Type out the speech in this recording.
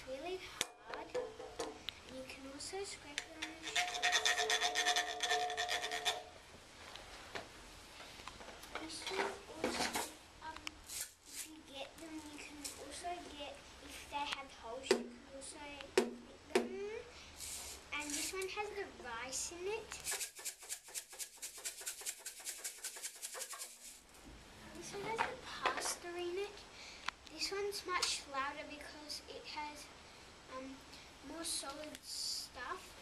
it's really hard. And you can also scrape it on the side. This one also, if you get them, you can also get, if they have holes, you can also fit them. And this one has the rice in it. This one has the pasta in it. This one's much louder because it has more solid stuff.